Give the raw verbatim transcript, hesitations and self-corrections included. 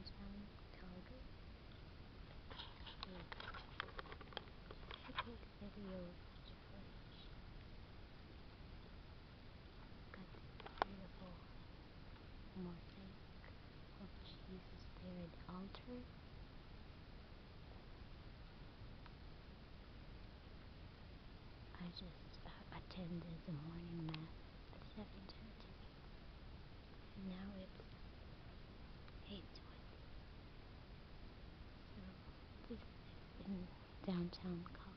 downtown Calgary. To take video of the church. Got this beautiful mosaic of Jesus there at the altar. I just uh, attended the morning mass at seven thirty. And now it's eight twenty. So this is in downtown Calgary.